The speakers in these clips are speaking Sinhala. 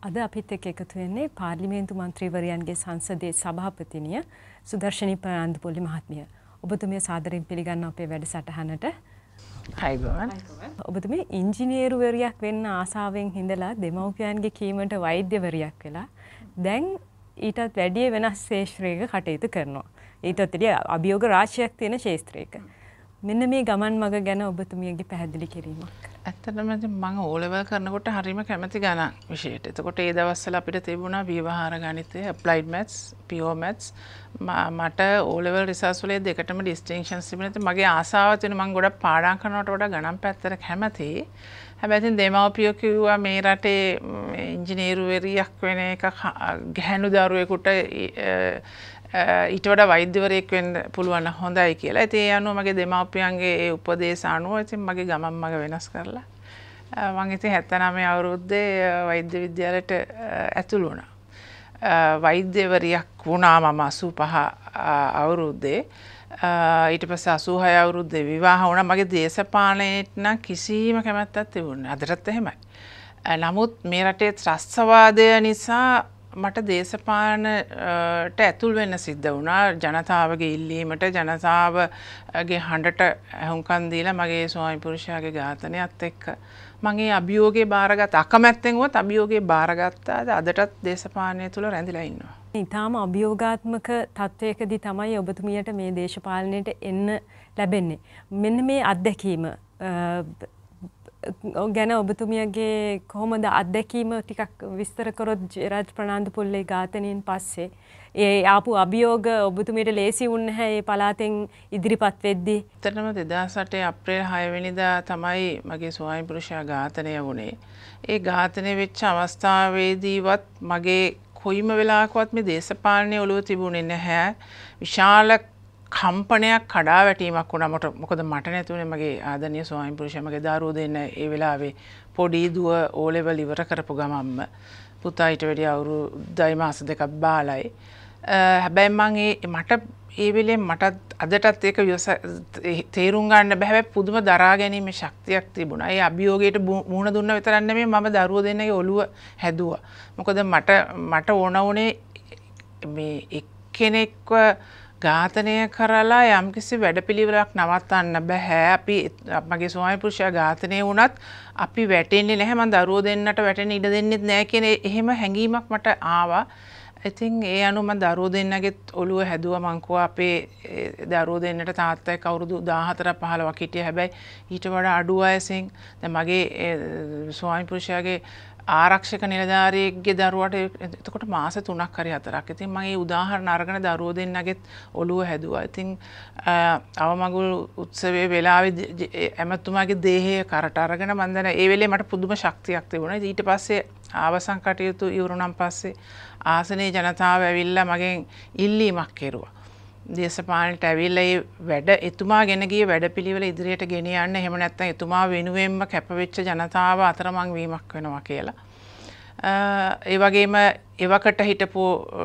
අද අපිත් එක්ක එකතු වෙන්නේ පාර්ලිමේන්තු මන්ත්‍රීවරයන්ගේ සංසදයේ සභාපතිනිය සුදර්ශනී ප්‍රනාන්දුපොල්ලි මහත්මිය. ඔබතුමිය සාදරයෙන් පිළිගන්නවා අපේ වැඩසටහනට. අයිබෝවන්. ඔබතුමිය ඉංජිනේරුවරියක් වෙන්න ආසාවෙන් හිඳලා දෙමව්පියන්ගේ කීමට වෛද්‍යවරියක් වෙලා දැන් ඊටත් වැඩිය වෙනස් ශාස්ත්‍රයක කටයුතු කරනවා. ඊටත් වැඩිය අභියෝග රාශියක් තියෙන ශාස්ත්‍රයක. මෙන්න මේ ගමන් මඟ ගැන ඔබතුමියගේ පැහැදිලි කිරීමක්. ඇත්තටම මම O level කරනකොට හරිම කැමති ගණන් විෂයට. එතකොට ඒ දවස්වල අපිට තිබුණා ව්‍යවහාර ගණිතය, applied maths, pure maths. මට O level research වල දෙකටම distinctions තිබුණා. මගේ ආසාව තියෙන මම ගොඩක් පාඩම් කරනවට වඩා ගණන් පැත්තට කැමතියි. හැබැයි ඉතින් දෙමව්පියෝ කිව්වා මේ රටේ ඉංජිනේරුවරියක් වෙන එක ගැහැණු දරුවෙකුට ඊට වඩා වෛද්‍යවරයෙක් වෙන්න පුළුවන් හොඳයි කියලා. ඉතින් ඒ අනුව මගේ දෙමාපියන්ගේ ඒ උපදේශ අනුව ඉතින් මගේ ගමන් මඟ වෙනස් කරලා මම ඉතින් 79 අවුරුද්දේ වෛද්‍ය විද්‍යාලයට ඇතුළු වුණා. වෛද්‍යවරියක් වුණා මම 85 අවුරුද්දේ. ඊට පස්සේ 86 අවුරුද්දේ විවාහ වුණා. මගේ දේශපාලනයට නම් කිසිම කැමැත්තක් තිබුණේ නැහැ. අදටත් එහෙමයි. නමුත් මේ රටේ ත්‍රස්තවාදය නිසා මට දේශපාලනට ඇතුල් වෙන්න සිද්ධ වුණා. ජනතාවගේ ඉල්ලීමට, ජනතාවගේ හඬට ඇහුම්කන් දීලා මගේ ස්වාමි පුරුෂයාගේ ඝාතනයත් එක්ක මම ඒ අභියෝගේ බාරගත්ත. අකමැත්තෙන් වුවත් අභියෝගේ බාරගත්තා. අදටත් දේශපාලනය තුල රැඳිලා ඉන්නවා. ඊටාම අභියෝගාත්මක තත්වයකදී තමයි ඔබතුමියට මේ දේශපාලනයට එන්න ලැබෙන්නේ. මෙන්න මේ අත්දැකීම ගැන ඔබතුමියගේ කොහොමද අත්දැකීම ටිකක් විස්තර කරොත් ජයරාජ් ප්‍රනාන්දුපොල්ලේ ඝාතනයෙන් පස්සේ ඒ ආපු අභියෝග ඔබතුමියට ලේසි වුණ නැහැ ඒ පළාතෙන් ඉදිරිපත් වෙද්දී. ඇත්තටම 2008 අප්‍රේල් 6 වෙනිදා තමයි මගේ ස්වාමි පුරුෂයා ඝාතනය වුණේ. ඒ ඝාතනය වෙච්ච අවස්ථාවේදීවත් මගේ කොයිම වෙලාවකවත් මේ දේශපාලනයේ ඔළුව තිබුණේ නැහැ. විශාල කම්පනයක් කඩා වැටීමක් වුණා. මොකද මට නැතුනේ මගේ ආදරණීය ස්වාමි පුරුෂයා මගේ දරුවෝ දෙන්න ඒ වෙලාවේ පොඩි දුව O level ඉවර කරපු ගමන්ම පුතා ඊට වැඩි අවුරුද්දයි මාස දෙකක් බාලයි. හැබැයි මට ඒ වෙලේ මට අදටත් ඒක තේරුම් ගන්න බෑ. හැබැයි පුදුම දරා ගැනීමේ ශක්තියක් තිබුණා. ඒ අභියෝගයට මුහුණ දුන්න විතරක් නෙමෙයි මම දරුවෝ දෙන්නගේ ඔළුව හැදුවා. මොකද මට ඕන වුණේ මේ එක්කෙනෙක්ව ඝාතනය කරලා යම්කිසි වැඩපිළිවෙලක් නවත්තන්න බෑ. අපි මගේ ස්වාමි පුරුෂයා ඝාතනය වුණත් අපි වැටෙන්නේ නැහැ. මම දරුවෝ දෙන්නට වැටෙන්න ඉඩ දෙන්නෙත් නැහැ කියන එහෙම හැඟීමක් මට ආවා. ඉතින් ඒ අනුව මම දරුවෝ දෙන්නගෙත් ඔළුව හැදුවා. මං කිව්වා අපේ දරුවෝ දෙන්නට තාත්තා එක්ක අවුරුදු 14 15ක් හිටියා. හැබැයි ඊට වඩා අඩු වයසෙන් දැන් මගේ ස්වාමි පුරුෂයාගේ ආරක්ෂක නිලධාරියෙක්ගේ දරුවට එතකොට මාස 3ක් හරි 4ක්. ඉතින් මම මේ උදාහරණ අරගෙන දරුවෝ දෙන්නගෙත් ඔළුව හැදුවා. ඉතින් අවමගුල් උත්සවයේ වෙලාවේ ඇමතුමාගේ දේහය කරට අරගෙන මම දැන් ඒ වෙලේ මට පුදුම ශක්තියක් තිබුණා. ඊට පස්සේ ආවසන් කටයුතු ඉවරුණාන් පස්සේ ආසනයේ ජනතාව ඇවිල්ලා මගෙන් ඉල්ලීමක් කෙරුවා. දේශපාලනට ඇවිල්ලා ඒ වැඩ එතුමා ගෙන ගිය වැඩපිළිවෙල ඉදිරියට ගෙන යන්න. එහෙම නැත්නම් එතුමා වෙනුවෙන්ම කැපවෙච්ච ජනතාව අතරමං වීමක් වෙනවා කියලා. ඒ වගේම එවකට හිටපු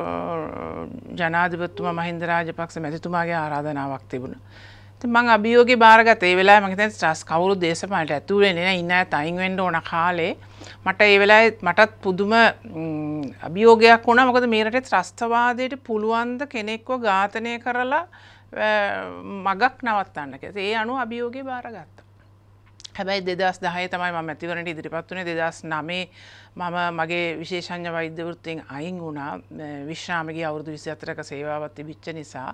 ජනාධිපතිතුමා මහින්ද රාජපක්ෂ මැතිතුමාගේ ආරාධනාවක් තිබුණා. ඉතින් මම අභියෝගේ බාරගත්තා. ඒ වෙලාවේ මම හිතන්නේ කවුරු දේශපාලනට ඇතුල් වෙන්නේ නැහැ. ඉන්න අයත් අයින් වෙන්න ඕන කාලේ මට ඒ වෙලාවේ මටත් පුදුම අභියෝගයක් වුණා. මොකද මේ රටේ ත්‍රස්තවාදයට පුළුවන් ද කෙනෙක්ව ඝාතනය කරලා මගක් නවත්තන්න කියලා. ඒ අනුව අභියෝගේ බාරගත්තා. හැබැයි 2010 තමයි මම මැතිවරණයට ඉදිරිපත් වුණේ. 2009 මම මගේ විශේෂඥ වෛද්‍ය වෘත්තියෙන් අයින් වුණා. විශ්‍රාමයේ අවුරුදු 24ක සේවාවක් තිබිච්ච නිසා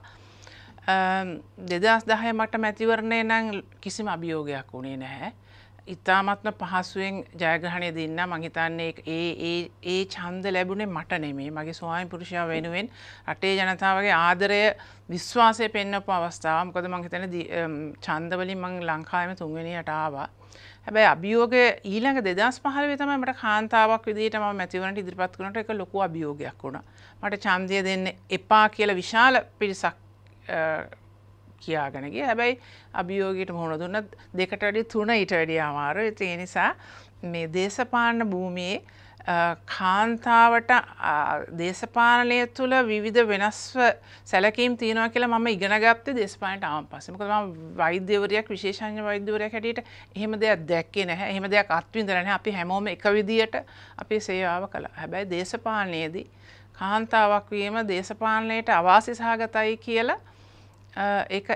2010 මට මැතිවරණය නම් කිසිම අභියෝගයක් වුණේ නැහැ. ඉතාමත්ම පහසුවෙන් ජයග්‍රහණය දෙන්න. මම හිතන්නේ ඒ ඡන්ද ලැබුණේ මට නෙමෙයි. මගේ ස්වාමි පුරුෂයා වෙනුවෙන් රටේ ජනතාවගේ ආදරය විශ්වාසය පෙන්වපු අවස්ථාව. මොකද මම හිතන්නේ ඡන්ද වලින් මම ලංකාවේම 3 වෙනියට ආවා. හැබැයි අභියෝගය ඊළඟ 2015 තමයි මට කාන්තාවක් විදිහට මම මැතිවරණයට ඉදිරිපත් කරනකොට ඒක ලොකු අභියෝගයක් වුණා. මට ඡන්දය දෙන්න එපා කියලා විශාල පිරිසක් කියාගෙන ගියා. හැබැයි අභියෝගයට මුහුණ දුන්නත් 2ට වැඩිය 3 ඊට වැඩිය අමාරුයි. ඒ නිසා මේ දේශපාලන භූමියේ කාන්තාවට දේශපාලනය තුළ විවිධ වෙනස්ව සැලකීම් තියෙනවා කියලා මම ඉගෙන ගත්තේ දේශපාලනයට ආවන් පස්සේ. මොකද මම වෛද්‍යවරියක් විශේෂඥ වෛද්‍යවරියක් හැටියට එහෙම දෙයක් දැක්කේ නැහැ. එහෙම දෙයක් අත්විඳලා නැහැ. අපි හැමෝම එක විදියට අපේ සේවාව කළා. හැබැයි දේශපාලනයේදී කාන්තාවක් වීම දේශපාලනයට අවාසි සහගතයි කියලා ඒක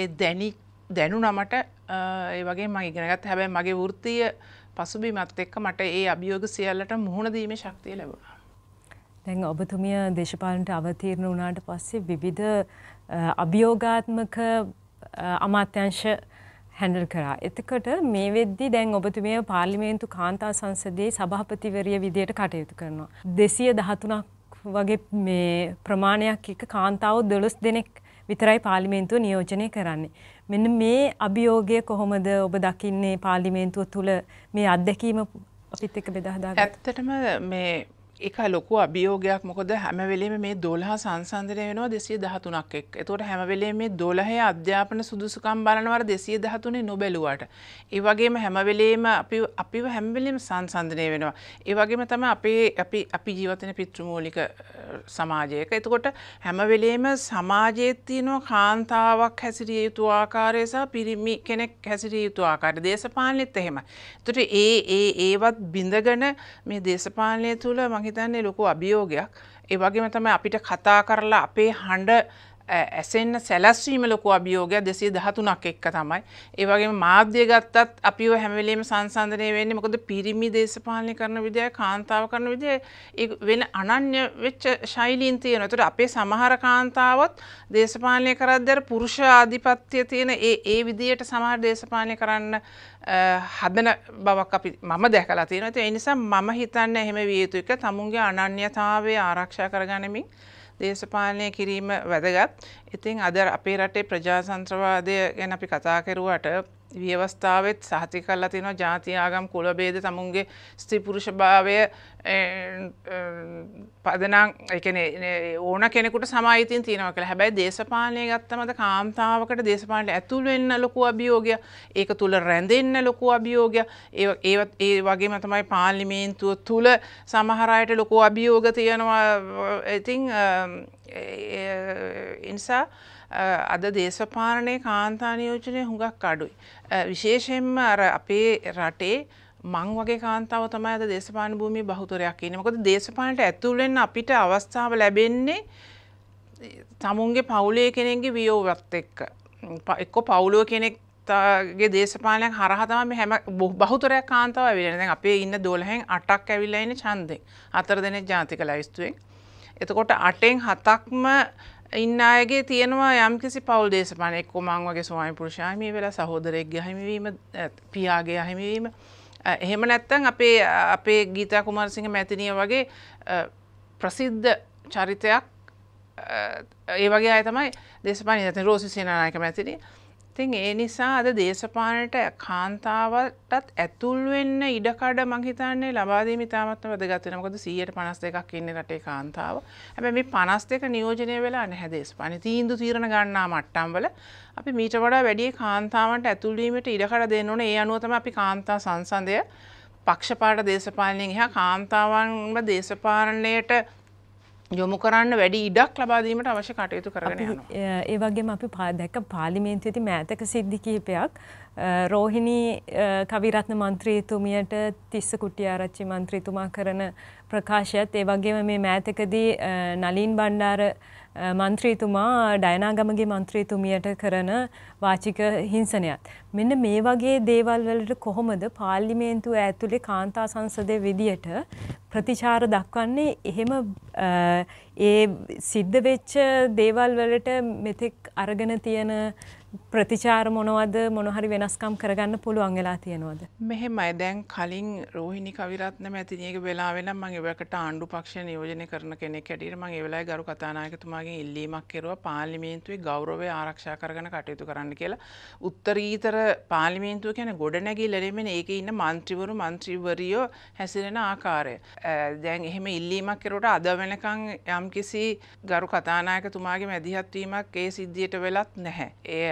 දැනුණමට ඒ වගේ මම ඉගෙන ගත්තා. හැබැයි මගේ වෘත්තීය පසුබිමත් එක්ක මට ඒ අභියෝග සියල්ලට මුහුණ දීමේ ශක්තිය ලැබුණා. දැන් ඔබතුමිය දේශපාලනට අවතීර්ණ වුණාට පස්සේ විවිධ අභියෝගාත්මක අමාත්‍යාංශ හැන්ඩල් කරා. එතකොට මේ වෙද්දී දැන් ඔබතුමිය පාර්ලිමේන්තු කාන්තා සංසදයේ සභාපතිවරිය විදියට කටයුතු කරනවා. 213ක් වගේ මේ ප්‍රමාණයක් එක්ක කාන්තාවෝ 12 දෙනෙක් විතරයි පාර්ලිමේන්තුව නියෝජනය කරන්නේ. මෙන්න මේ අභියෝගය කොහොමද ඔබ දකින්නේ පාර්ලිමේන්තුව තුළ මේ අත්දැකීම අපිත් එක්ක බෙදා හදාගන්න? ඇත්තටම මේ ඒක ලොකු අභියෝගයක්. මොකද හැම වෙලෙම මේ 12 සංසන්දනය වෙනවා 213ක් එක්ක. ඒතකොට හැම වෙලෙම මේ 12 අධ්‍යාපන සුදුසුකම් බලනවාර 213 නොබැලුවාට. ඒ වගේම හැම වෙලෙම අපිව හැම වෙලෙම සංසන්දනය වෙනවා. ඒ වගේම තමයි අපි ජීවත් වෙන පිතෘමූලික සමාජයක. එතකොට හැම වෙලෙම සමාජයේ තියෙන කාන්තාවක් හැසිරිය යුතු ආකාරය සහ පිරිමි කෙනෙක් හැසිරිය යුතු ආකාරය දේශපාලනෙත් එහෙමයි. එතකොට ඒවත් බිඳගෙන මේ දේශපාලනය තුළ මම හිතන්නේ ලොකු අභියෝගයක්. ඒ වගේම තමයි අපිට කතා කරලා අපේ හඬ ඇසෙන්න සැලැස්වීම ලොකු අභියෝගයක් 213ක් එක්ක තමයි. ඒ වගේම මාධ්‍ය ගත්තත් අපිව හැම වෙලෙම සංසන්දනය වෙන්නේ මොකද පිරිමි දේශපාලනය කරන විදිය කාන්තාව කරන විදිය ඒ වෙන අනන්‍ය වෙච්ච ශෛලීන් තියෙනවා. ඒතර අපේ සමහර කාන්තාවත් දේශපාලනය කරද්දී අර පුරුෂ ආධිපත්‍ය තියෙන ඒ විදියට සමහර දේශපාලනය කරන්න හදන බවක් මම දැකලා තියෙනවා. ඒ නිසා මම හිතන්නේ එහෙම විය යුතු එක තමුන්ගේ අනන්‍යතාවය ආරක්ෂා කරගනිමින් දේශපාලනය කිරීම වැදගත්. ඉතින් අද අපේ රටේ ප්‍රජාතන්ත්‍රවාදය ගැන අපි කතා කරුවාට ව්‍යවස්ථාවෙත් සහතික කරලා තියෙනවා ජාති ආගම් කුල භේද තමුන්ගේ ස්ත්‍රී පුරුෂ භාවය පදනම් ඒ කියන්නේ ඕන කෙනෙකුට සම අයිතීන් තියෙනවා කියලා. හැබැයි දේශපාලනය ගත්තම අද කාන්තාවකට දේශපාලනයට ඇතුල් වෙන්න ලොකු අභියෝගයක්. ඒක තුල රැඳෙන්න ලොකු අභියෝගයක්. ඒ වගේම තමයි පාර්ලිමේන්තුව තුල සමහර අයට ලොකු අභියෝග තියෙනවා. ඉතින් ඉන්සා අද දේශපාලනයේ කාන්තා නියෝජනය හුඟක් අඩුයි. විශේෂයෙන්ම අර අපේ රටේ මං වගේ කාන්තාව තමයි අද දේශපාලන භූමියේ බහුතරයක් ඉන්නේ. මොකද දේශපාලනයට ඇතුල් වෙන්න අපිට අවස්ථාව ලැබෙන්නේ තමුන්ගේ පවුලේ කෙනෙක්ගේ වියෝවත් එක්ක. එක්ක පවුලේ කෙනෙක්ගේ දේශපාලනයක් හරහා තමයි හැම බහුතරයක් කාන්තාව ඇවිල්ලා. දැන් අපේ ඉන්න 12න් 8ක් ඇවිල්ලා ඉන්නේ ඡන්දෙන්. 4 දෙනෙක් ජාතික ලයිස්තුවෙන්. එතකොට 8න් 7ක්ම ඉන්න අයගේ තියෙනවා යම්කිසි පවුල් දේශපාලන එක්කෝ මං වගේ ස්වාමි පුරුෂයා හිමි වෙලා සහෝදරයෙක්ගේ හිමිවීම පියාගේ හිමිවීම එහෙම නැත්නම් අපේ ගීතා කුමාරසිංහ මැතිණිය වගේ ප්‍රසිද්ධ චරිතයක් ඒ වගේ අය තමයි දේශපාලන නැත්නම් රෝසි සේනානායක මැතිණිය. ඉතින් ඒ නිසා අද දේශපාලනයට කාන්තාවටත් ඇතුල් වෙන්න ඉඩකඩ මං හිතන්නේ ලබා දීම ඉතාමත්ම වැදගත් වෙනවා. මොකද 152ක් ඉන්නේ රටේ කාන්තාව. හැබැයි මේ 52 නියෝජනය වෙලා නැහැ දේශපාලනේ. තීරණ ගන්නා මට්ටම් වල අපි මීට වඩා වැඩි කාන්තාවන්ට ඇතුල් වීමට ඉඩකඩ දෙන්න ඕනේ. ඒ අනුව තමයි අපි කාන්තා සංසදය පක්ෂපාත දේශපාලනයෙන් එහා කාන්තාවන්ව දේශපාලනයට යොමු කරන්න වැඩි ඉඩක් ලබා දීමට අවශ්‍ය කටයුතු කරගෙන යනවා. ඒ වගේම අපි දැක්ක පාර්ලිමේන්තුවේදී මෑතක සිද්ධි කිහිපයක් රෝහිණී කවිරත්න මන්ත්‍රීතුමියට තිස්ස කුට්ටිආරච්චි මන්ත්‍රීතුමා කරන ප්‍රකාශයත් ඒ වගේම මේ මෑතකදී නලින් බණ්ඩාර මන්ත්‍රීතුමා ඩයනාගමගේ මන්ත්‍රීතුමියට කරන වාචික හිංසනයත්. මෙන්න මේ වගේ දේවල් වලට කොහොමද පාර්ලිමේන්තුව ඇතුලේ කාන්තා සංසදයේ විදියට ප්‍රතිචාර දක්වන්නේ? එහෙම ඒ සිද්ධ වෙච්ච දේවල් වලට මෙතෙක් අරගෙන තියෙන ප්‍රතිචාර මොනවද? මොන හරි වෙනස්කම් කරගන්න පුළුවන් වෙලා තියෙනවද? මෙහෙමයි. දැන් කලින් රෝහිණී කවිරත්න මැතිණියගේ වෙලාවේ නම් මම ඒවකට ආණ්ඩු පක්ෂ නියෝජනය කරන කෙනෙක් හැටියට මම ඒ වෙලාවේ ගරු කතානායකතුමාගෙන් ඉල්ලීමක් කෙරුවා පාර්ලිමේන්තුවේ ගෞරවය ආරක්ෂා කරගෙන කටයුතු කරන්න කියලා. උත්තරීතර පාර්ලිමේන්තුව කියන්නේ ගොඩනැගිල්ල නෙමෙයි ඒකේ ඉන්න මන්ත්‍රීවරු මන්ත්‍රීවරියෝ හැසිරෙන ආකාරය. දැන් එහෙම ඉල්ලීමක් කෙරුවට අද වෙනකන් යම්කිසි ගරු කතානායකතුමාගේ මැදිහත් වීමක් ඒ සිද්ධියට වෙලත් නැහැ.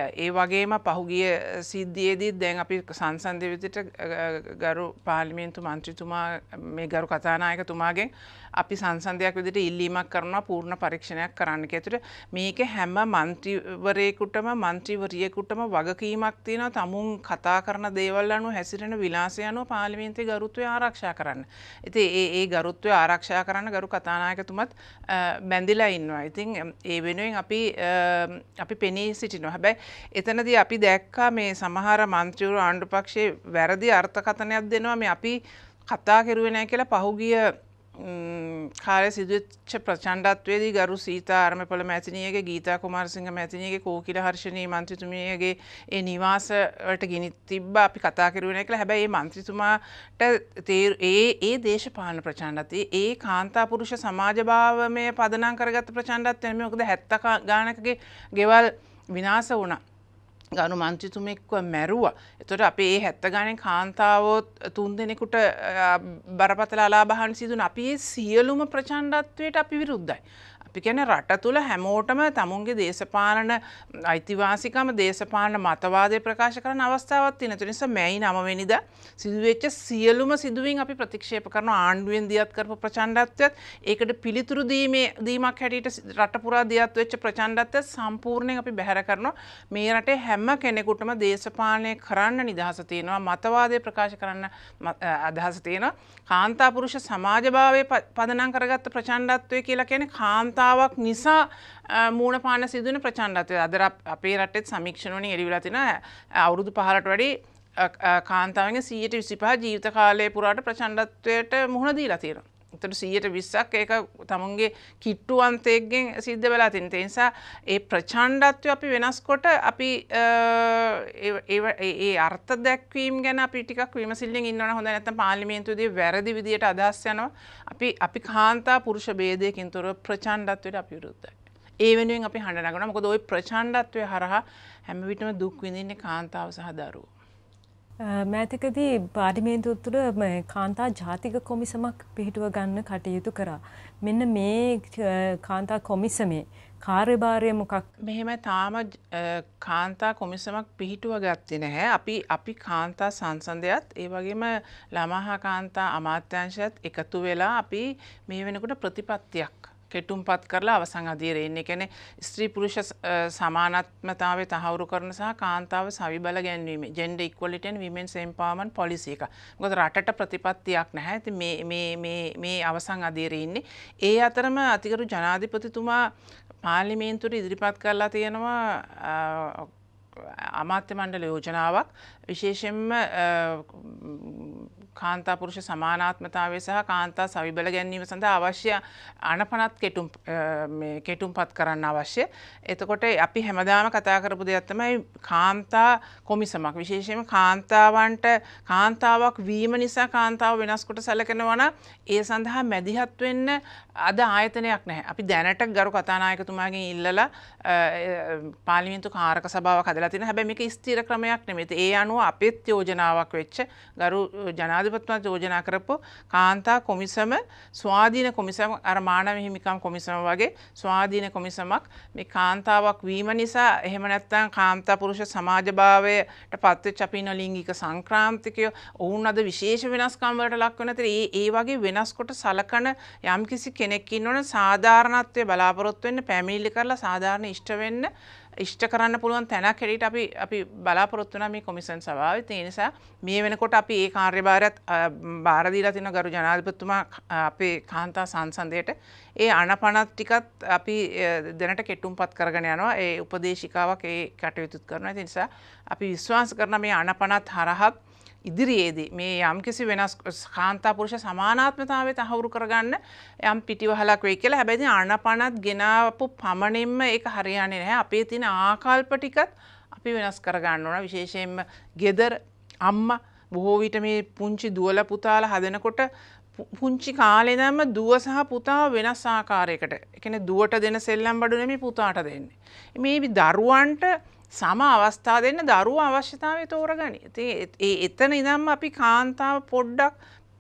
ඒ වගේම පහුගිය සිද්ධියේදී දැන් අපි සංසන්දනය විදිහට ගරු පාර්ලිමේන්තු මන්ත්‍රීතුමා මේ ගරු කතානායකතුමාගෙන් අපි සංසන්දයක් විදිහට ඉල්ලීමක් කරනවා පූර්ණ පරීක්ෂණයක් කරන්න කියලා. මේක හැම මන්ත්‍රීවරයෙකුටම මන්ත්‍රීවරියෙකුටම වගකීමක් තියෙනවා තමුන් කතා කරන දේවල් අනුව හැසිරෙන විලාසය අනුව පාර්ලිමේන්තුවේ ගරුත්වය ආරක්ෂා කරන්න. ඉතින් ඒ ගරුත්වය ආරක්ෂා කරන්න ගරු කතානායකතුමත් බැඳිලා ඉන්නවා. ඉතින් ඒ වෙනුවෙන් අපි පෙනී සිටිනවා. හැබැයි එතනදී අපි දැක්කා මේ සමහර මන්ත්‍රීවරු ආණ්ඩු පක්ෂයේ වැරදි අර්ථකථනයක් දෙනවා මේ අපි කතා කරුවේ නැහැ කියලා පහුගිය කාලේ සිදුවෙච්ච ප්‍රචණ්ඩත්වයේදී ගරු සීතා ආරමපොළ මැතිණියගේ ගීතා කුමාරසිංහ මැතිණියගේ කෝකිල හර්ෂණී මන්ත්‍රීතුමියගේ ඒ නිවාස වලට ගෙනි තිබ්බා අපි කතා කරුවේ නැහැ කියලා. හැබැයි මේ මන්ත්‍රීතුමාට ඒ දේශපාලන ප්‍රචණ්ඩත්වය ඒ කාන්තා පුරුෂ සමාජභාවමය පදනම් කරගත්ත ප්‍රචණ්ඩත්වය නෙමෙයි. මොකද 70 ගානකගේ ගෙවල් විනාශ වුණා. ගරු මන්ත්‍රීතුමෙක්ව මැරුවා. එතකොට අපි මේ 70 ගානේ කාන්තාවෝ 3 දෙනෙකුට බරපතල අලාභහන් සිදුන අපි මේ සියලුම ප්‍රචණ්ඩත්වයට අපි විරුද්ධයි. අපි කියන්නේ රට තුල හැමෝටම තමුන්ගේ දේශපාලන අයිතිවාසිකම දේශපාලන මතවාදය ප්‍රකාශ කරන අවස්ථාවක් තියෙන. ඒ නිසා මැයි 9 වෙනිදා සිදුවෙච්ච සියලුම සිදුවීම් අපි ප්‍රතික්ෂේප කරන ආණ්ඩුවෙන් දියත් කරපු ප්‍රචණ්ඩත්වයත් ඒකට පිළිතුරු දීමක් හැටියට රට පුරා දියත් වෙච්ච ප්‍රචණ්ඩත්වය සම්පූර්ණයෙන් අපි බැහැර කරනවා. මේ රටේ හැම කෙනෙකුටම දේශපාලනය කරන්න නිදහස තියෙනවා. මතවාදය ප්‍රකාශ කරන්න අදහස තියෙනවා. කාන්තා පුරුෂ සමාජභාවය පදනම් කරගත්ත ප්‍රචණ්ඩත්වය කියලා කියන්නේ කාන්තාවක් නිසා මූණ පාන සිදුවෙන ප්‍රචණ්ඩත්වය. අද අපේ රටේ සමීක්ෂණ වලින් එළි වෙලා තියෙනවා අවුරුදු 15ට වැඩි කාන්තාවන්ගේ 125 ජීවිත කාලය පුරාට ප්‍රචණ්ඩත්වයට මුහුණ දීලා තියෙනවා. එතකොට 120ක් ඒක තමුන්ගේ කිට්ටුවන්තයෙක්ගෙන් සිද්ධ වෙලා තියෙන. ඒ නිසා ඒ ප්‍රචණ්ඩත්වය අපි වෙනස් කොට අපි ඒ අර්ථ දැක්වීම ගැන අපි ටිකක් විමසිල්ලෙන් ඉන්නවනම් හොඳයි. නැත්නම් පාර්ලිමේන්තුවේදී වැරදි විදියට අදහස් යනවා. අපි කාන්තා පුරුෂ ભેදයකින් තොරව ප්‍රචණ්ඩත්වයට අපි විරුද්ධයි. ඒ වෙනුවෙන් අපි හඬ නගනවා. මොකද ওই ප්‍රචණ්ඩත්වය හරහා හැම විටම දුක් විඳින්නේ කාන්තාව සහ දරුවෝ. මෑතකදී පාර්ලිමේන්තුව තුළ කාන්තා ජාතික කොමිසමක් පිහිටුව ගන්න කටයුතු කරා. මෙන්න මේ කාන්තා කොමිසමේ කාර්යභාරය මොකක්? මෙහෙම තාම කාන්තා කොමිසමක් පිහිටුව ගත්තේ නැහැ. අපි කාන්තා සංසන්දයත් ඒ වගේම ළමා හා කාන්තා අමාත්‍යාංශයත් එකතු වෙලා අපි මේ වෙනකොට ප්‍රතිපත්තියක් කෙටුම්පත් කරලා අවසන් අධීරේ ඉන්නේ. කියන්නේ ස්ත්‍රී පුරුෂ සමානත්වතාවය තහවුරු කරන සහ කාන්තාව සවිබල ගැන්වීම gender equality and women's empowerment policy එක. මොකද රටට ප්‍රතිපත්තියක් නැහැ. ඉතින් මේ අවසන් අධීරේ ඉන්නේ. ඒ අතරම අතිගරු ජනාධිපතිතුමා පාර්ලිමේන්තුවට ඉදිරිපත් කරලා තියෙනවා අමාත්‍ය මණ්ඩල යෝජනාවක් විශේෂයෙන්ම කාන්තා පුරුෂ සමානාත්මතාවය සහ කාන්තා සවිබල ගැනීම සඳහා අවශ්‍ය අනපනත් කෙටුම්පත් කරන්න අවශ්‍ය. එතකොට අපි හැමදාම කතා කරපු දෙයක් තමයි කාන්තා කොමිසමක්. විශේෂයෙන්ම කාන්තාවන්ට කාන්තාවක් වීම නිසා කාන්තාව වෙනස් කොට සැලකනවා නම් ඒ සඳහා මැදිහත් වෙන්න අද ආයතනයක් නැහැ. අපි දැනට ගරු කතානායකතුමාගෙන් ඉල්ලලා පාර්ලිමේන්තු කාරක සභාවක් හදලා තියෙනවා. හැබැයි මේක ස්ථිර ක්‍රමයක් නෙමෙයි. ඒ අනුව අපෙත් යෝජනාවක් වෙච්ච ගරු ජනාධිපතිතුමා යෝජනා කරපු කාන්තා කොමිසම ස්වාධීන කොමිසම අර මානව හිමිකම් කොමිසම වගේ ස්වාධීන කොමිසමක් මේ කාන්තාවක් වීම නිසා එහෙම නැත්නම් කාන්තා පුරුෂ සමාජභාවයට පත්වෙච්ච අපි ඉන්න ලිංගික සංක්‍රාන්තිකයෝ ඔවුන් අද විශේෂ වෙනස්කම් වලට ලක් වෙන අතර ඒ වගේ වෙනස් කොට සලකන යම්කිසි කෙනෙක් ඉන්නවනේ සාධාරණත්වයේ බලාපොරොත්තු වෙන්න පැමිණිලි කරලා සාධාරණ ඉෂ්ට කරන්න පුළුවන් තැනක් හැටියට අපි බලාපොරොත්තු වෙනා මේ කොමිෂන් සභාවේ. ඒ නිසා මේ වෙනකොට අපි ඒ කාර්යභාරයත් බාර දීලා තිනවා ගරු ජනාධිපතිතුමා අපේ කාන්තා සංසන්දයට. ඒ අනපනත් ටිකත් අපි දැනට කෙටුම්පත් කරගෙන යනවා. ඒ උපදේශිකාවක් ඒ කටයුතු කරනවා. ඒ නිසා අපි විශ්වාස කරන මේ අනපනත් හරහා ඉදිරියේදී මේ යම්කිසි වෙනස් කාන්තා පුරුෂ සමානාත්මතාවය තහවුරු කරගන්න යම් පිටිවහලක් වෙයි කියලා. හැබැයි ඉතින් අනපනත් ගෙනාවපු පමණින්ම ඒක හරියන්නේ නැහැ. අපේ තියෙන ආකල්ප ටිකත් අපි වෙනස් කරගන්න ඕන. විශේෂයෙන්ම ගෙදර අම්මා බොහෝ විට මේ පුංචි දුවලා පුතාලා හදනකොට පුංචි කාලේ ඉඳන්ම දුව සහ පුතා වෙනස් ආකාරයකට. ඒ කියන්නේ දුවට දෙන සෙල්ලම් බඩු නෙමෙයි පුතාට දෙන්නේ. මේ දරුවන්ට සම අවස්ථා දෙන්න දරුවා අවශ්‍යතාවය තෝරගනි. ඉතින් එතන ඉඳන්ම අපි කාන්තාව පොඩ්ඩක්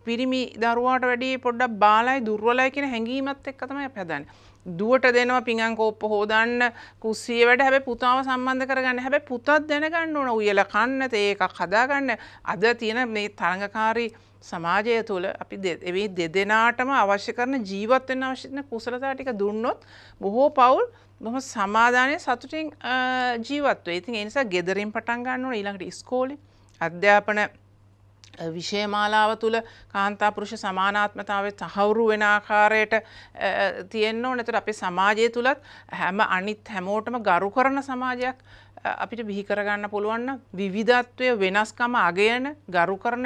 පිරිමි දරුවාට වැඩිය පොඩ්ඩක් බාලයි දුර්වලයි කියන හැඟීමත් එක්ක තමයි අපි හදන්නේ. දුවට දෙනවා පිඟන් කෝප්ප හොදන්න කුස්සිය වැඩ හැබැයි පුතාව සම්බන්ධ කරගන්න. හැබැයි පුතත් දැනගන්න ඕන උයලා කන්න තේ එකක් හදාගන්න. අද තියෙන මේ තරඟකාරී සමාජය තුළ අපි මේ දෙදෙනාටම අවශ්‍ය කරන ජීවත් වෙන්න අවශ්‍ය කරන කුසලතා ටික දුන්නොත් බොහෝ පවුල් බොහොම සමාදානයෙන් සතුටින් ජීවත් වෙයි. ඉතින් ඒ නිසා ගෙදරින් පටන් ගන්න ඕන ඊළඟට ඉස්කෝලේ අධ්‍යාපන විෂය මාලාව තුළ කාන්තා පුරුෂ සමානාත්මතාවය තහවුරු වෙන ආකාරයට තියෙන්න ඕන. එතකොට අපේ සමාජය තුලත් අනිත් හැමෝටම ගරු කරන සමාජයක් අපිට බිහි කරගන්න පුළුවන් නම් විවිධත්වය වෙනස්කම අගයන ගරු කරන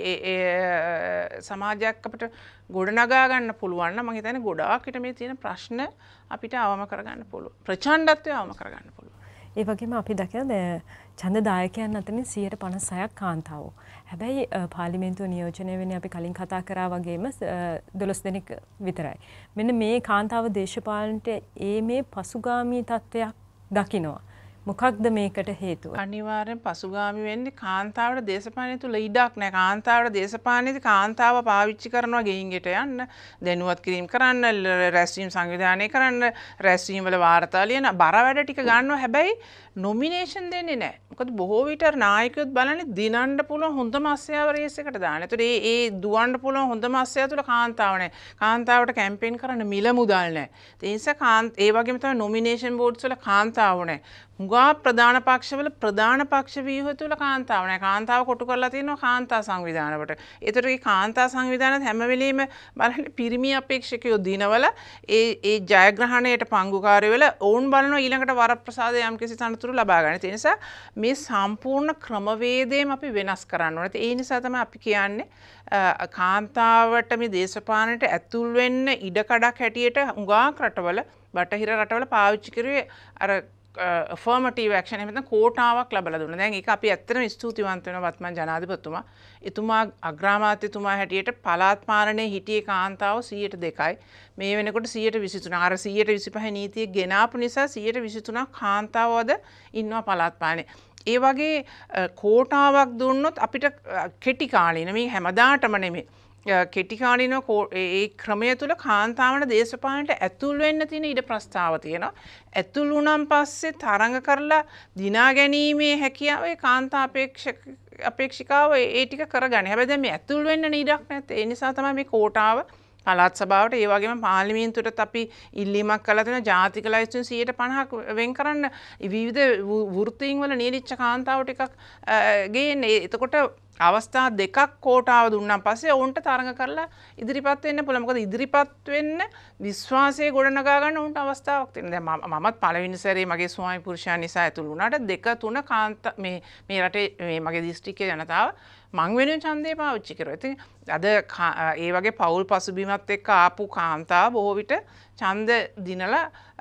සමාජයක් අපිට ගොඩනගා ගන්න පුළුවන් නම් මම හිතන්නේ ගොඩාක් විට මේ තියෙන ප්‍රශ්න අපිට අවම කරගන්න පුළුවන්. ප්‍රචණ්ඩත්වය අවම කරගන්න පුළුවන්. ඒ වගේම අපි දැක්කද ඡන්දදායකයන් අතරින් 56ක් කාන්තාවෝ. හැබැයි පාර්ලිමේන්තුව නියෝජනය වෙන්නේ අපි කලින් කතා කරා වගේම 12 දෙනෙක් විතරයි. මෙන්න මේ කාන්තාව දේශපාලනට මේ පසුගාමී තත්ත්වයක් දකිනවා. මොකක්ද මේකට හේතුව? අනිවාර්යෙන් පසුගාමි වෙන්නේ කාන්තාවට දේශපාලනය තුල ඉඩක් නැහැ. කාන්තාවට දේශපාලනයේදී කාන්තාව පාවිච්චි කරනවා ගෙයින් ගෙට යන්න, දැනුවත් කිරීම කරන්න, රැස්වීම සංවිධානය කරන්න, රැස්වීම වල වාර්තා ලියන බර වැඩ ටික ගන්නවා. හැබැයි නොමිනේෂන් දෙන්නේ නැහැ. මොකද බොහෝ විට නායකයොත් බලන්නේ දිනන්න පුළුවන් හොඳම අස්සයාව රේස් එකට දාන්න. ඒතකොට ඒ දුවන්න පුළුවන් හොඳම අස්සයා තුල කාන්තාව නැහැ. කාන්තාවට කැම්පේන් කරන්න මිල මුදල් නැහැ. ඒ නිසා ඒ වගේම තමයි නොමිනේෂන් බෝඩ්ස් වල කාන්තාව නැහැ. හුඟා ප්‍රධාන පක්ෂවල ප්‍රධාන පක්ෂ ව්‍යුහ තුල කාන්තාව නැහැ. කාන්තාව කොටු කරලා තියෙනවා කාන්තා සංවිධානවලට. ඒතර මේ කාන්තා සංවිධානත් හැම වෙලෙම බලන්නේ පිරිමි අපේක්ෂකයෝ දිනවල ඒ ජයග්‍රහණයට පංගුකාරය වෙලා ඕන් බලනවා ඊළඟට වරප්‍රසාදය යම්කිසි තනතුරු ලබා ගන්න. ඒ නිසා මේ සම්පූර්ණ ක්‍රමවේදයම අපි වෙනස් කරන්න ඕනේ. ඒ නිසා තමයි අපි කියන්නේ කාන්තාවට මේ දේශපාලනයට ඇතුල් වෙන්න ඉඩකඩක් හැටියට හුඟක් රටවල බටහිර රටවල පාවිච්චි කරුවේ අර affirmative action එහෙම නැත්නම් කෝටාවක් ලැබලා දුන්නා. දැන් ඒක අපි ඇත්තටම ස්තුතිවන්ත වෙනවා වත්මන් ජනාධිපතිතුමා. එතුමා අග්‍රාමාත්‍යතුමා හැටියට පළාත් පාලනයේ හිටියේ කාන්තාව 2%යි. මේ වෙනකොට 23%. අර 125 නීතිය ගෙනාපු නිසා 23%ක් කාන්තාවවද ඉන්නවා පළාත් පාලනයේ. ඒ වගේ කෝටාවක් දුන්නොත් අපිට කෙටි කාලීන මේ හැමදාටම නෙමෙයි කෙටිකාලින ඒ ක්‍රමය තුළ කාන්තාවට දේශපාලනයට ඇතුල් වෙන්න තියෙන ඉඩ ප්‍රස්තාව තියෙනවා. ඇතුල් වුණාන් පස්සේ තරඟ කරලා දිනා ගැනීමේ හැකියාව ඒ කාන්තා අපේක්ෂිකාව ඒ ටික කරගන්නේ. හැබැයි දැන් මේ ඇතුල් වෙන්න ඉඩක් නැත්තේ. ඒ නිසා තමයි මේ කෝටාව පළාත් සභාවට ඒ වගේම පාර්ලිමේන්තුවටත් අපි ඉල්ලීමක් කළා තියෙනවා ජාතික ලයිස්තුවෙන් 50% වෙන් කරන්න විවිධ වෘත්තීන් වල නියලිච්ච කාන්තාව ටිකක් ගේන්නේ. එතකොට අවස්ථා දෙකක් කෝටාව දුන්නාන් පස්සේ ඔවුන්ට තරඟ කරලා ඉදිරිපත් වෙන්න පුළුවන්. මොකද ඉදිරිපත් වෙන්න විශ්වාසය ගොඩනගා ගන්න ඔවුන්ට අවස්ථාවක් තියෙනවා. දැන් මමත් පළවෙනි සැරේ මගේ ස්වාමි පුරුෂයන් නිසා ඇතුළු වුණාට 2-3 කාන්තා මේ රටේ මේ මගේ දිස්ත්‍රික්කයේ ජනතාව මං වෙනුවෙන් ඡන්දය පාවිච්චි කරුවා. ඉතින් අද ඒ වගේ පෞල් පසුබිමත් එක්ක ආපු කාන්තාව බොහෝ විට ඡන්ද දිනලා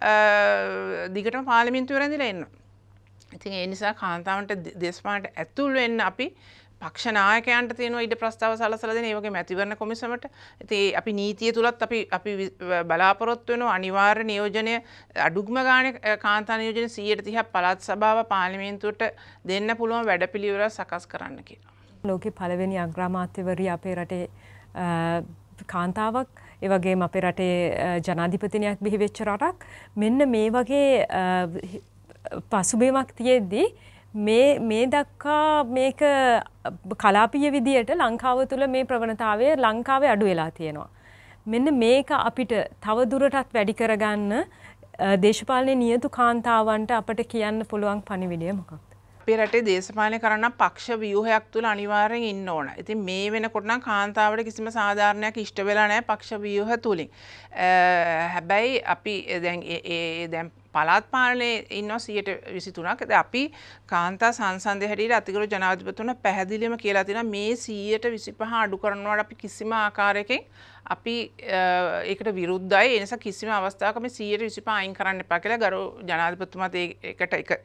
දිගටම පාර්ලිමේන්තුවේ රැඳිලා ඉන්නවා. ඉතින් ඒ නිසා කාන්තාවන්ට දේශපාලනයට ඇතුල් වෙන්න අපි පක්ෂ නායකයන්ට තියෙනවා ඊට ප්‍රස්තාව සලසලා දෙන ඒ වගේ මැතිවරණ කොමිසමට. ඉතින් අපි නීතිය තුලත් අපි බලාපොරොත්තු වෙනවා අනිවාර්ය නියෝජනය අඩුගම ගානේ කාන්තා නියෝජන 130ක් පළාත් සභාව පාර්ලිමේන්තුවට දෙන්න පුළුවන් වැඩපිළිවෙල සකස් කරන්න කියලා. ලෝකේ පළවෙනි අග්‍රාමාත්‍යවරිය අපේ රටේ කාන්තාවක් ඒ වගේම අපේ රටේ ජනාධිපතිනියක් බිහි වෙච්ච රටක්. මෙන්න මේ වගේ පසුබිමක් තියෙද්දී මේ දක්වා මේක කලාපීය විදියට ලංකාව තුළ මේ ප්‍රවණතාවය ලංකාවේ අඩු වෙලා තියෙනවා. මෙන්න මේක අපිට තව දුරටත් වැඩි කරගන්න දේශපාලනයේ නියතු කාන්තාවන්ට අපට කියන්න පුළුවන් පණිවිඩය මොකක්ද? අපේ රටේ දේශපාලනය කරන්න පක්ෂ ව්‍යුහයක් තුල අනිවාර්යෙන් ඉන්න ඕන. ඉතින් මේ වෙනකොට නම් කාන්තාවට කිසිම සාධාරණයක් ඉෂ්ට වෙලා නැහැ පක්ෂ ව්‍යුහ තුලින්. හැබැයි අපි දැන් පළාත් පාලනයේ ඉන්නවා 23%ක්. අපි කාන්තා සංසන්දය හැටියට අතිගරු ජනාධිපතිතුමා පැහැදිලිවම කියලා තියෙනවා මේ 25% අඩු කරනවට අපි කිසිම ආකාරයකින් අපි ඒකට විරුද්ධයි. ඒ නිසා කිසිම අවස්ථාවක මේ 25% අයින් කරන්න එපා කියලා ගරු ජනාධිපතිතුමාත් ඒකට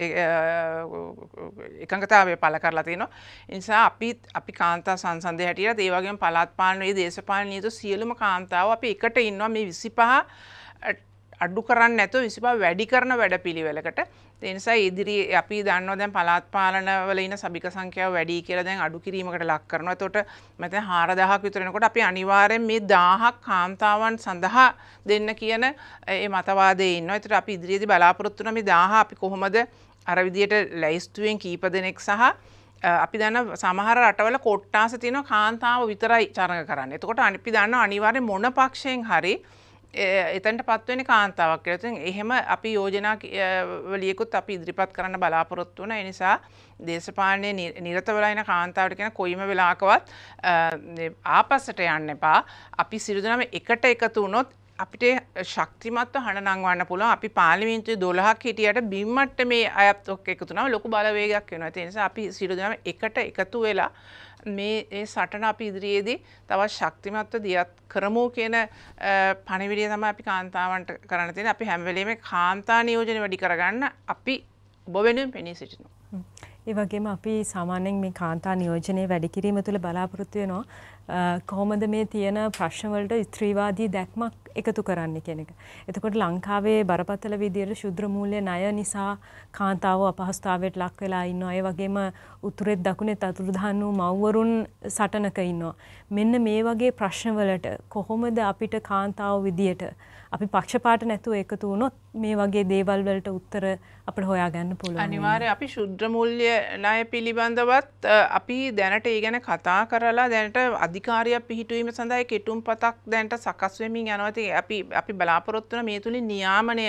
එකඟතාවය පළ කරලා තියෙනවා. ඒ නිසා අපි කාන්තා සංසන්දය හැටියට ඒ වගේම පළාත් පාලනයේ දේශපාලන නීති සියලුම කාන්තාව අපි එකට ඉන්නවා මේ 25 අඩු කරන්නේ නැතුව 25 වැඩි කරන වැඩපිළිවෙලකට. ඒ නිසා ඉදිරියේ අපි දන්නවා දැන් පළාත් පාලන වල ඉන්න සභික සංඛ්‍යාව වැඩි කියලා දැන් අඩු කිරීමකට ලක් කරනවා. එතකොට මම දැන් 4000ක් විතර වෙනකොට අපි අනිවාර්යෙන් මේ 1000ක් කාන්තාවන් සඳහා දෙන්න කියන ඒ මතවාදයේ ඉන්නවා. ඒතර අපි ඉදිරියේදී බලාපොරොත්තු වෙනවා මේ 1000 අපි කොහොමද අර විදියට ලැයිස්තුවෙන් කීප දෙනෙක් සහ අපි දන්න සමහර රටවල කොට්ටාස තියෙනවා කාන්තාව විතරයි තරඟ කරන්නේ. එතකොට අපි දන්නවා අනිවාර්යෙන් මොන පක්ෂයෙන් හරි එතනට පත් වෙන්නේ කාන්තාවක් කියලා. ඉතින් එහෙම අපි යෝජනා වලියකුත් අපි ඉදිරිපත් කරන්න බලාපොරොත්තු වෙනවා. ඒ නිසා දේශපාලනයේ නිරත වෙලා ඉන කාන්තාවට කියන කොයිම වෙලාවකවත් ආපස්සට යන්න එපා. අපි සියලු දෙනාම එකට එකතු වුණොත් අපිට ශක්තිමත්ව හඬ නංවන්න පුළුවන්. අපි පාර්ලිමේන්තුවේ 12ක් හිටියට බිම් මට්ටමේ අයත් එකතු වුණාම ලොකු බලවේගයක් වෙනවා. ඒ නිසා අපි සියලු දෙනාම එකට එකතු වෙලා මේ සටන අපි ඉදිරියේදී තවත් ශක්තිමත්ව දියත් කරමු කියන පණිවිඩය තමයි අපි කාන්තාවන්ට කරන්න තියෙන්නේ. අපි හැම වෙලේම කාන්තා නියෝජනය වැඩි කරගන්න අපි ඔබ වෙනුවෙන් පෙනී සිටිනවා. ඒ වගේම අපි සාමාන්‍යයෙන් මේ කාන්තා නියෝජනය වැඩි කිරීම තුළ බලාපොරොත්තු වෙනවා කොහොමද මේ තියෙන ප්‍රශ්න වලට ස්ත්‍රීවාදී දැක්මක් එකතු කරන්න කියන එක. එතකොට ලංකාවේ බරපතල විදියට ශුද්‍ර මූල්‍ය ණය නිසා කාන්තාව අපහසුතාවයට ලක් වෙලා ඉන්නවා. ඒ වගේම උතුරෙත් දකුණෙත් අතුරුදහන් වූ මව්වරුන් සටනක ඉන්නවා. මෙන්න මේ වගේ ප්‍රශ්න වලට කොහොමද අපිට කාන්තාව විදියට අපි පක්ෂපාත නැතුව එකතු වුණොත් මේ වගේ දේවල් වලට උත්තර අපිට හොයාගන්න පුළුවන්. අනිවාර්යයෙන් අපි ශුද්‍ර මූල්‍ය ණය පිළිබඳවත් අපි දැනට ඒ ගැන කතා කරලා දැනට අධිකාරියක් පිහිටුවීම සඳහා කෙටුම්පතක් දැනට සකස් වෙමින් යනවා. ඉතින් අපි බලාපොරොත්තු වෙන මේ තුලින් නියාමනය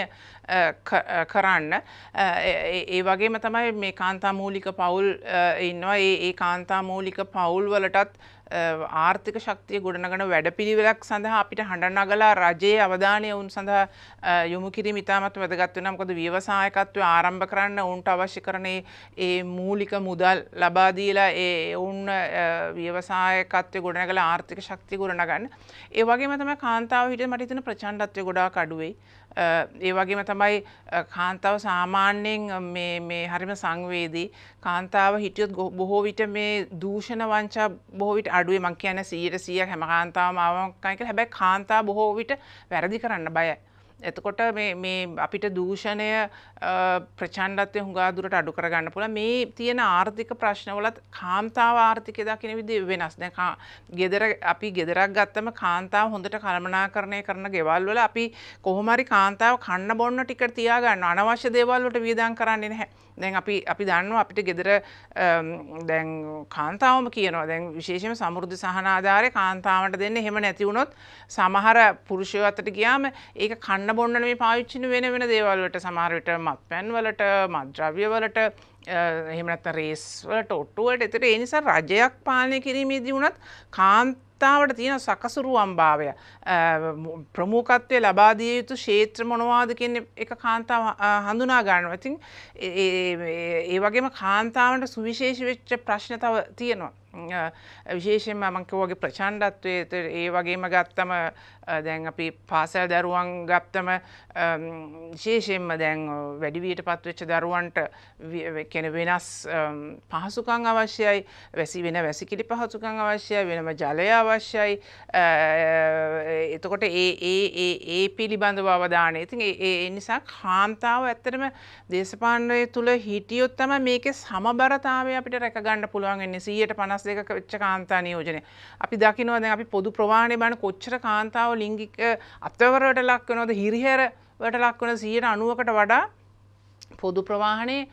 කරන්න. ඒ වගේම තමයි මේ කාන්තා මූලික පවුල් ඉන්නවා. ඒ කාන්තා මූලික පවුල් වලටත් ආර්ථික ශක්තිය ගොඩනගන වැඩපිළිවෙලක් සඳහා අපිට හඬ නගලා රජයේ අවධානය උන් සඳහා යොමු කිරීම ඉතාමත් වැදගත් වෙනවා. මොකද ව්‍යවසායකත්වය ආරම්භ කරන්න උන්ට අවශ්‍ය කරන ඒ මූලික මුදල් ලබා දීලා ඒ උන් ව්‍යවසායකත්වය ගොඩනගලා ආර්ථික ශක්තිය ගොඩනගන්න. ඒ වගේම තමයි කාන්තාව හිටියේ මට හිතෙන ප්‍රචණ්ඩත්වය ගොඩාක් අඩු වෙයි. ඒ වගේම තමයි කාන්තාව සාමාන්‍යයෙන් මේ හරිම සංවේදී කාන්තාව හිටියොත් බොහෝ විට මේ දූෂණ වංචා බොහෝ විට අඩුවේ. මං කියන්නේ 100% හැම කාන්තාවම ආවම කියලා. හැබැයි කාන්තාව බොහෝ විට වැරදි කරන්න බයයි. එතකොට මේ අපිට දූෂණය ප්‍රචණ්ඩත්වය හුඟා දුරට අඩු කරගන්න පුළුවන්. මේ තියෙන ආර්ථික ප්‍රශ්නවලත් කාන්තාව ආර්ථිකය දකින විදිහ වෙනස්. දැන් අපි ගෙදරක් ගත්තම කාන්තාව හොඳට කළමනාකරණය කරන ගෙවල් වල අපි කොහොම හරි කාන්තාව කන්න බොන්න ටික තියා ගන්න අනවශ්‍ය දේවල් වලට වියදම් කරන්නේ නැහැ. දැන් අපි දන්නවා අපිට ගෙදර දැන් කාන්තාවම කියනවා දැන් විශේෂයෙන්ම සමෘද්ධි සහන ආධාරය කාන්තාවන්ට දෙන්න. එහෙම නැති වුණොත් සමහර පුරුෂයෝ අතට ගියාම ඒක කන්න බොන්න නෙමෙයි පාවිච්චි වෙන දේවල් වලට සමහර විට මත්පැන් වලට මත්ද්‍රව්‍ය වලට එහෙම නැත්නම් රේස් වලට ඔට්ටු වලට. ඒතර ඒ නිසා රජයක් පාලනය කිරීමේදී වුණත් කාන්තාවට තියෙන සකසුරුවම්භාවය ප්‍රමුඛත්වය ලබා දිය යුතු ක්ෂේත්‍ර මොනවාද කියන එක කාන්තාව හඳුනා ගන්නවා. ඉතින් ඒ වගේම කාන්තාවන්ට සුවිශේෂී වෙච්ච ප්‍රශ්න තව තියෙනවා. විශේෂයෙන්ම මම කියවගේ ප්‍රචණ්ඩත්වයේ ඒ වගේම ගත්තම දැන් අපි පාසල් දරුවන් ගත්තම විශේෂයෙන්ම දැන් වැඩිවියට පත්වෙච්ච දරුවන්ට කියන්නේ වෙනස් පහසුකම් අවශ්‍යයි. වැසිකිලි පහසුකම් අවශ්‍යයි. වෙනම ජලය අවශ්‍යයි. එතකොට ඒ පිළිබඳව අවධානය. ඉතින් ඒ නිසා කාන්තාව ඇත්තටම දේශපාලනය තුල හිටියොත් තමයි මේකේ සමබරතාවය අපිට රැක ගන්න පුළුවන් වෙන්නේ. 152ක වෙච්ච කාන්තා නියෝජනය. අපි දකිනවා දැන් අපි පොදු ප්‍රවාහනේ බලන කොච්චර කාන්තාව ලිංගික අත්වරවට ලක් වෙනවද, හිරිහැර වලට ලක් වෙන 90%කට වඩා පොදු ප්‍රවාහනේ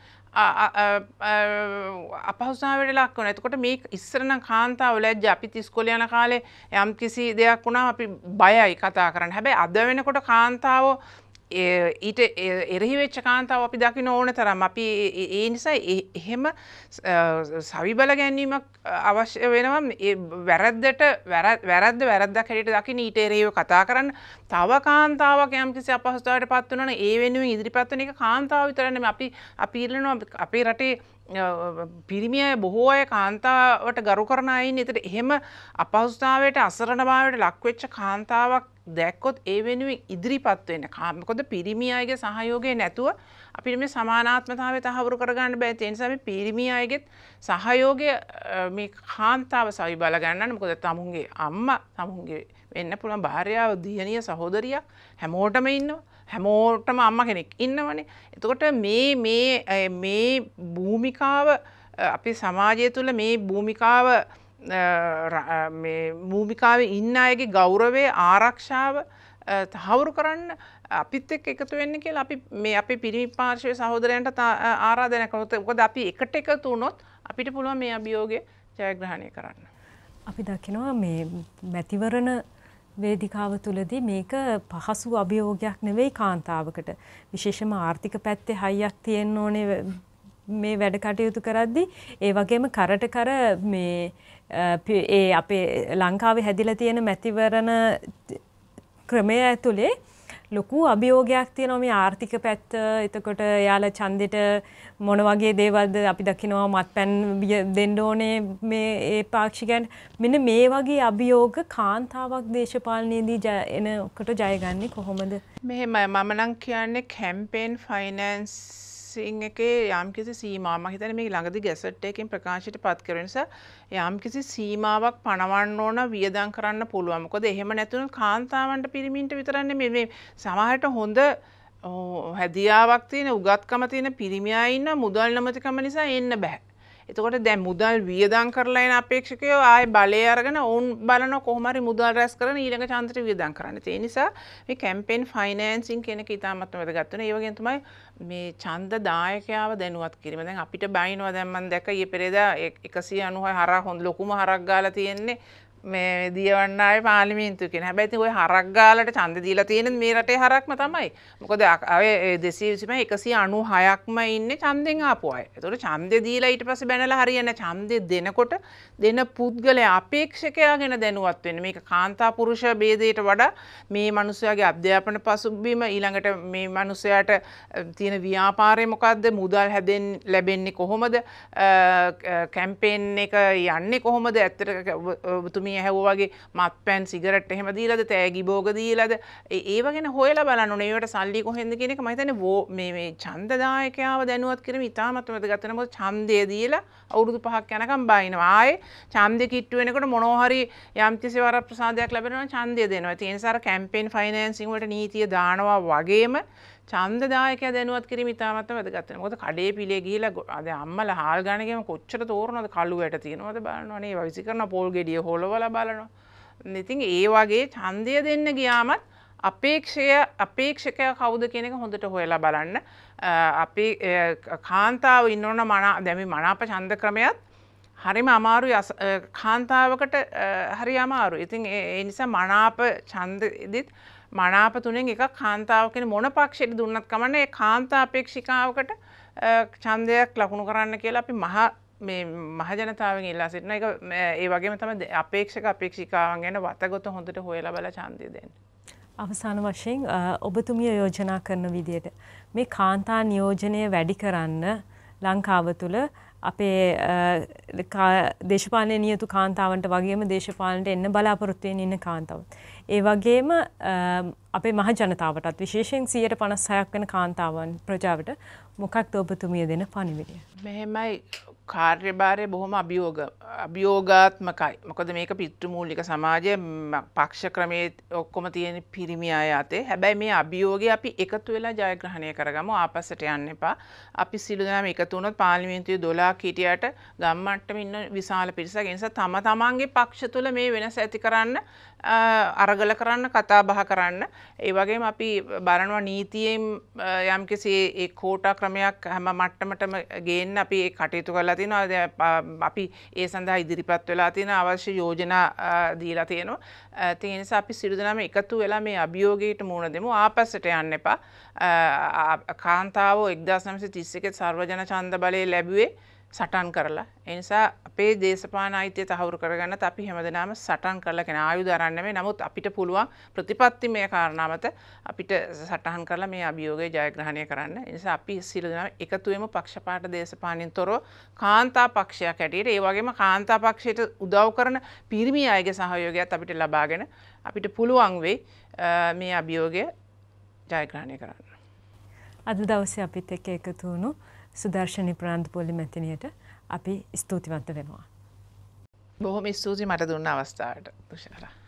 අපහසුතාවයට ලක් වෙනවා. එතකොට මේ ඉස්සර නම් කාන්තාව ලැජ්ජ අපිත් ඉස්කෝලේ යන කාලේ යම් කිසි දෙයක් වුණාම අපි බයයි කතා කරන්න. හැබැයි අද වෙනකොට කාන්තාව ඊට එරෙහි වෙච්ච කාන්තාව අපි දකින්න ඕන තරම්. අපි ඒ නිසා එහෙම සවිබල ගැනීමක් අවශ්‍ය වෙනවා. වැරද්දක් හැටියට දකින්න ඊට එරෙහිව කතා කරන්න. තව කාන්තාවක් යම් කිසි අපහසුතාවයට පත් වෙනවා නම් ඒ වෙනුවෙන් ඉදිරිපත් වෙන එක කාන්තාව විතර නෙමෙයි. අපි ඉල්ලනවා අපේ රටේ පිරිමි අය බොහෝ අය කාන්තාවට ගරු කරන අය ඉන්නේ. ඒතර එහෙම අපහසුතාවයට අසරණභාවයට ලක් වෙච්ච කාන්තාවක් දැක්කොත් ඒ වෙනුවෙන් ඉදිරිපත් වෙන්න. මොකද පිරිමි අයගේ සහයෝගය නැතුව අපිට මේ සමානාත්මතාවය තහවුරු කරගන්න බෑ. ඒ නිසා මේ පිරිමි අයගේ සහයෝගය මේ කාන්තාව සවි බල ගන්නන්න. මොකද තමුන්ගේ අම්මා, තමුන්ගේ වෙන්න පුළුවන් භාර්යාව, දියණිය, සහෝදරියක් හැමෝටම ඉන්නවා. හැමෝටම අම්මා කෙනෙක් ඉන්නවනේ. එතකොට මේ භූමිකාව අපේ සමාජය තුළ මේ භූමිකාවේ ඉන්න අයගේ ගෞරවය ආරක්ෂාව තහවුරු කරන්න අපිත් එක්ක එකතු වෙන්න කියලා අපි මේ අපේ පිරිමි පාර්ශ්වයේ සහෝදරයන්ට ආරාධනා කරනවා. මොකද අපි එකට එකතු වුණොත් අපිට පුළුවන් මේ අභියෝගය ජයග්‍රහණය කරන්න. අපි දකිනවා මේ මැතිවරණ වේදිකාව තුළදී මේක පහසු අභියෝගයක් නෙවෙයි කාන්තාවකට. විශේෂම ආර්ථික පැත්තේ හයියක් තියෙන්න ඕනේ මේ වැඩ කටයුතු කරද්දී. ඒ වගේම කරට කර මේ ඒ අපේ ලංකාවේ හැදිලා තියෙන මැතිවරණ ක්‍රමය ඇතුලේ ලොකු අභියෝගයක් තියෙනවා මේ ආර්ථික පැත්ත. එතකොට යාළ ඡන්දෙට මොන වගේ දේවල්ද අපි දකිනවා මත්පැන් දෙන්න ඕනේ මේ ඒ පාක්ෂිකයන්. මෙන්න මේ වගේ අභියෝග කාන්තාවක් දේශපාලනයේදී එනකොට ජයගන්නේ කොහොමද? මෙහෙමයි මම නම් කියන්නේ කැම්පේන් ෆයිනෑන්සින් එකේ යම්කිසි සීමාවක් මම හිතන්නේ මේ ළඟදී ගැසට් එකකින් ප්‍රකාශයට පත් කරන නිසා යම්කිසි සීමාවක් පනවන්න ඕන වියදම් කරන්න පුළුවන්. මොකද එහෙම නැතුනොත් කාන්තාවන්ට පිරිමින්ට විතරක් නෙමෙයි මේ සමහරට හොඳ හැදියාවක් තියෙන උගත්කම තියෙන පිරිමියා ඉන්න මුදල් නැමැතිකම නිසා එන්න බෑ. එතකොට දැන් මුදල් වියදම් කරලා එන අපේක්ෂකයෝ ආයේ බලය අරගෙන ඔවුන් බලන කොහොම හරි මුදල් රැස් කරන ඊළඟ ඡන්දෙට වියදම් කරන්න. ඒ නිසා මේ කැම්පේන් ෆයිනෑන්සින් කියන එක ඉතාමත් වැදගත් වෙනවා. ඒ වගේම තමයි මේ ඡන්ද දායකයාව දැනුවත් කිරීම. දැන් අපිට බයිනවා දැන් මම දැක්ක ඊයේ පෙරේදා 196 හරක් හොඳ ලොකුම හරක් ගාලා තියෙන්නේ මේ දියවන්නාවේ පාර්ලිමේන්තුව කියන. හැබැයි ඉතින් ওই හරක් ගාලට ඡන්ද දීලා තියෙන්නේ මේ රටේ හරක්ම තමයි. මොකද අය 296ක්ම ඉන්නේ ඡන්දෙන් ආපු අය. ඒතකොට ඡන්දේ දීලා ඊට පස්සේ බැනලා හරියන්නේ ඡන්දේ දෙනකොට දෙන පුද්ගලයා අපේක්ෂකයා ගැන දැනුවත් වෙන්න. මේක කාන්තා පුරුෂ ભેදයට වඩා මේ මිනිස්යාගේ අධ්‍යාපන පසුබිම ඊළඟට මේ මිනිස්යාට තියෙන ව්‍යාපාරය මොකද්ද? මුදල් ලැබෙන්නේ කොහොමද? කැම්පේන් එක යන්නේ කොහොමද? ඇත්තට ඇහැවෝ වගේ මත්පැන් සිගරට් එහෙම දීලාද තෑගි භෝග දීලාද ඒව ගැන හොයලා බලන්න ඕනේ. ඒවට සල්ලි කොහෙන්ද කියන එක මම හිතන්නේ මේ ඡන්ද දායකයාව දැනුවත් කිරීම ඉතාමත් වැදගත් වෙනවා. මොකද ඡන්දය දීලා අවුරුදු 5ක් යනකම් බයිනවා. ආයේ ඡන්දෙ කිට්ටු වෙනකොට මොනවා හරි යම්කිසි වරප්‍රසාදයක් ලැබෙනවා නම් ඡන්දය දෙනවා. ඒ නිසා අර කැම්පේන් ෆයිනෑන්සින් වලට නීතිය දානවා වගේම ඡන්ද දායකයා දැනුවත් කිරීම ඉතාමත් වැදගත් වෙනවා. මොකද කඩේ පිලේ ගිහිලා දැන් අම්මලා හාල් ගන්න ගියම කොච්චර තෝරනවද කළු වැට තියෙනවද බලනවා නේ. වයිසි කරන පොල් ගෙඩිය හොලවලා බලනවා. ඉතින් ඒ වගේ ඡන්දය දෙන්න ගියාමත් අපේක්ෂකයා කවුද කියන එක හොඳට හොයලා බලන්න. අපේ කාන්තාව ඉන්නවන දැන් මේ මනාප ඡන්ද ක්‍රමයක් හරිම අමාරුයි. කාන්තාවකට හරි අමාරුයි. ඉතින් ඒ නිසා මනාප ඡන්දෙදිත් මනාප තුනෙන් එකක් කාන්තාව කියන මොන පක්ෂයට දුන්නත් කමන්නේ ඒ කාන්තා අපේක්ෂිකාවකට ඡන්දයක් ලකුණු කරන්න කියලා අපි මහ ජනතාවෙන් ඉල්ලා සිටින එක. ඒ වගේම තමයි අපේක්ෂිකාවන් ගැන වතගොත හොඳට හොයලා බලලා ඡන්දය දෙන්න. අවසාන වශයෙන් ඔබතුමිය යෝජනා කරන විදිහට මේ කාන්තා නියෝජනය වැඩි කරන්න ලංකාව තුළ අපේ දේශපාලන නියුතු කාන්තාවන්ට වගේම දේශපාලනට එන්න බලාපොරොත්තු වෙන ඉන්න කාන්තාවන්. ඒ වගේම අපේ මහ ජනතාවටත් විශේෂයෙන් 56% වෙන කාන්තාවන් ප්‍රජාවට මොකක්ද ඔබතුමිය දෙන පණිවිඩය? මෙහෙමයි කාර්යභාරය බොහොම අභියෝගාත්මකයි. මොකද මේක පිටුමූලික සමාජයේ පක්ෂ ක්‍රමයේ ඔක්කොම තියෙන පිරිමි අය අතේ. හැබැයි මේ අභියෝගය අපි එකතු වෙලා ජයග්‍රහණය කරගමු. ආපස්සට යන්න එපා. අපි සිළු දෙනාම එකතු වුණොත් පාර්ලිමේන්තුවේ 12ක් හිටියට ගම් මට්ටමේ ඉන්න විශාල පිරිසක් ඒ නිසා තමන්ගේ පක්ෂ තුළ මේ වෙනස ඇති කරන්න අරගල කරන්න කතා බහ කරන්න. ඒ වගේම අපි බලනවා නීතියෙන් යම්කිසි ඒ කෝටා ක්‍රමයක් හැම මට්ටමටම ගේන්න අපි ඒ කටයුතු කරලා තිනවා. අපි ඒ සඳහා ඉදිරිපත් වෙලා තියෙන අවශ්‍ය යෝජනා දීලා තියෙනවා. ඒ නිසා අපි සියලු දෙනාම එකතු වෙලා මේ අභියෝගයට මුහුණ දෙමු. ආපස්සට යන්න එපා. කාන්තාවෝ 1931 සර්වජන ඡන්ද බලය ලැබුවේ සටන් කරලා. ඒ නිසා අපේ දේශපාලන අයිතිය තහවුරු කරගන්නත් අපි හැමදෙනාම සටන් කරලා කියන ආයුධ අරන් නෙමෙයි. නමුත් අපිට පුළුවන් ප්‍රතිපත්තිමය කාරණා මත අපිට සටහන් කරලා මේ අභියෝගය ජයග්‍රහණය කරන්න. ඒ නිසා අපි සියලු දෙනාම එකතු වෙමු පක්ෂපාත දේශපාලනින් තොරව කාන්තා පක්ෂයක් හැටියට. ඒ වගේම කාන්තා පක්ෂයට උදව් කරන පිරිමි අයගේ සහයෝගයත් අපිට ලබාගෙන අපිට පුළුවන් වෙයි මේ අභියෝගය ජයග්‍රහණය කරන්න. අද දවසේ අපිත් එක්ක එකතු වුණු සුදර්ශනී ප්‍රනාන්දුපොල්ලි මැතිණියට අපි ස්තුතිවන්ත වෙනවා. බොහොම ස්තුතියි මට දුන්න අවස්ථාවට තුෂාරා.